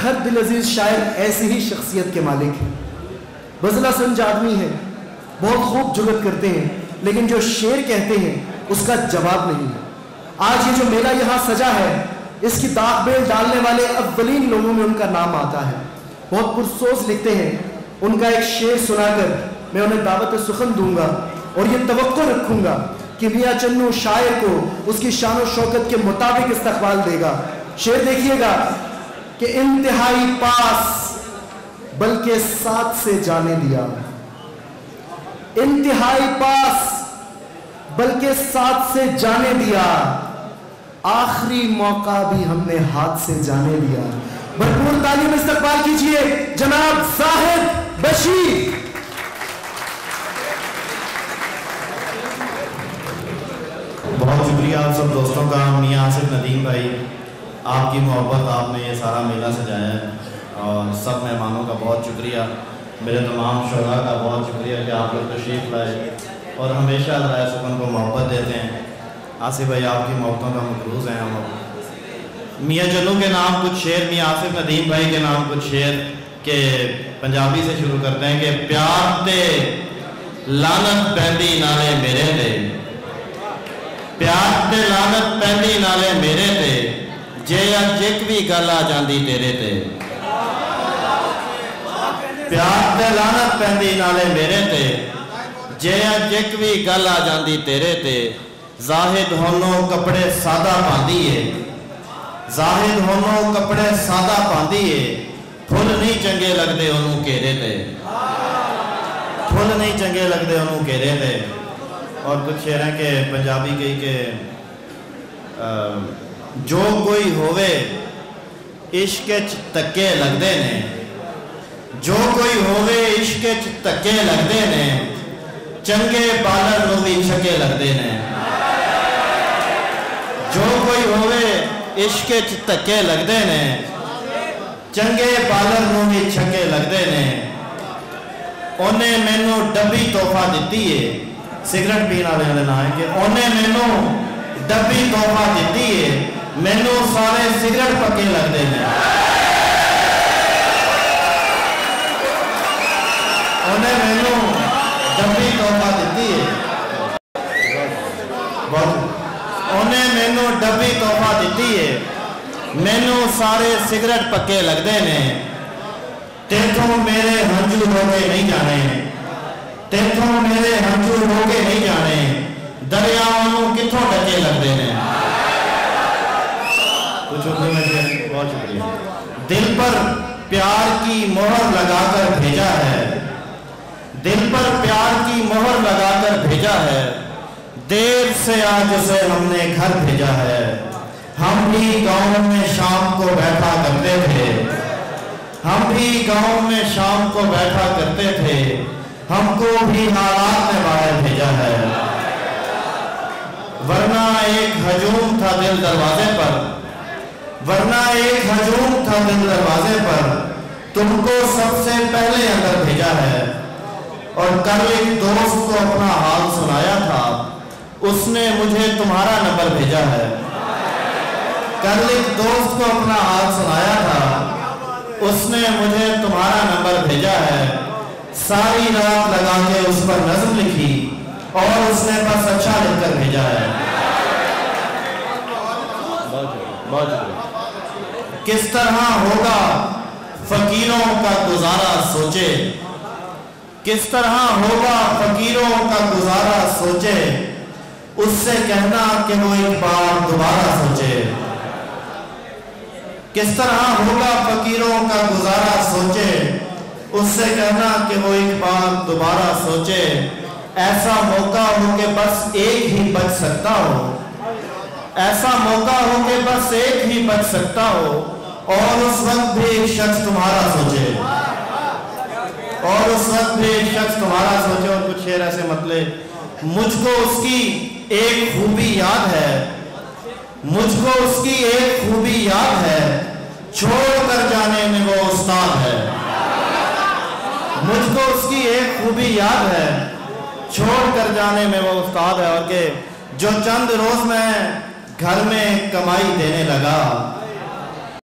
हर दिल अजीज शायर ऐसी ही शख्सियत के मालिक हैं। बज़ला संज आदमी है, बहुत खूब जुर्रत करते हैं, लेकिन जो शेर कहते हैं उसका जवाब नहीं है। आज ये जो मेला यहाँ सजा है, इसकी ताकबेल डालने वाले अव्वलीन लोगों में उनका नाम आता है। बहुत पुरसोस लिखते हैं। उनका एक शेर सुनाकर मैं उन्हें दावत सुखन दूंगा और ये तवक्को रखूंगा कि मियाँ चन्नू शायर को उसकी शान और शौकत के मुताबिक इस्तकबाल देगा। शेर देखिएगा कि इंतहाई पास बल्कि साथ से जाने दिया, इंतहाई पास बल्कि साथ से जाने दिया, आखिरी मौका भी हमने हाथ से जाने दिया। भरपूर तालीम इस्तकबाल कीजिए जनाब जाहिद बशीर। बहुत शुक्रिया आप सब दोस्तों का। मियाँ आसिफ नदीम भाई, आपकी मोहब्बत, आपने ये सारा मेला सजाया है, और सब मेहमानों का बहुत शुक्रिया। मेरे तमाम शोरा का बहुत शुक्रिया कि आप लोग तशरीफ़ लाए और हमेशा राय सुकन को मोहब्बत देते हैं। आसिफ भाई, आपकी मोहब्बतों का मकरूज़ हैं हम। मियाँ चन्नू के नाम कुछ शेर, मियाँ आसिफ नदीम भाई के नाम कुछ शेर के पंजाबी से शुरू करते हैं कि प्यार ते लानत पैंदी नाले मेरे ते, प्यार ते लानत पैंदी नाले मेरे ते, जे अज एक भी गल आ जाती तेरे ते, प्यार ते लानत पैंदी नाले मेरे ते, जे अज एक भी गल आ जाती तेरे ते। जाहिद होनो कपड़े सादा पांदी है, जाहिद होनो कपड़े सादा पांदी है, फुल नहीं चंगे लगते ओनू घेरे ते, फुल नहीं चंगे लगते ओनू घेरे ते। और कुछ शेर हैं कि पंजाबी कही के जो कोई होवे इश्क च तक्के लगते ने, जो कोई होवे इश्क च तक्के लगते ने, चंगे बालर नूं भी छक्के लगते ने, जो कोई होवे इश्क च तक्के लगते ने, चंगे बालर नूं भी छक्के लगते ने। उन्हें मैनू डब्बी तोहफा दिती है, सिगरेट पीने वाले का नाम है कि उन्हें मैनू डब्बी तोहफा दिती है, मैनू सारे सिगरेट पक्के लगते हैं। उन्हें मैनू डब्बी तोहफा दिती है, उन्हें मैनू डब्बी तोहफा दिती है, मैनू सारे सिगरेट पक्के लगते ने। तेथों मेरे हंजू रोके नहीं जाने, तेथों मेरे हंजू रोके नहीं जाने, दरियाओं किथों डके लगते हैं। कुछ उर्दू में बहुत शुक्रिया। दिल पर प्यार की मोहर लगाकर भेजा है, दिल पर प्यार की मोहर लगाकर भेजा है, देर से आज उसे हमने घर भेजा है। हम भी गांव में शाम को बैठा करते थे, हम भी गांव में शाम को बैठा करते थे, हमको भी हालात ने बाहर भेजा है। वरना एक हजूम था दिल दरवाजे पर, वरना एक हजूम था दिल दरवाजे पर, तुमको सबसे पहले अंदर भेजा है। और कल एक दोस्त को अपना हाल सुनाया था, उसने मुझे तुम्हारा नंबर भेजा है। कल एक दोस्त को अपना हाल सुनाया था, उसने मुझे तुम्हारा नंबर भेजा है। सारी रात लगा के उस पर नज़्म लिखी और उसने बस अच्छा लिखकर भेजा है। किस तरह होगा फकीरों का गुजारा सोचे, किस तरह होगा फकीरों का गुजारा सोचे, उससे कहना कि वो एक बार दोबारा सोचे। किस तरह होगा फकीरों का गुजारा सोचे, उससे कहना कि वो एक बार दोबारा सोचे। ऐसा मौका हो कि बस एक ही बच सकता हो, ऐसा मौका हो कि बस एक ही बच सकता हो, और उस वक्त भी एक शख्स तुम्हारा सोचे, और उस वक्त भी एक शख्स तुम्हारा सोचे। और कुछ शेर ऐसे मतलब, मुझको उसकी एक खूबी याद है, मुझको उसकी एक खूबी याद है, छोड़ कर जाने में वो उस्ताद है। मुझको उसकी एक खूबी याद है, छोड़ कर जाने में वो उस्ताद है। और के जो चंद रोज में घर में कमाई देने लगा,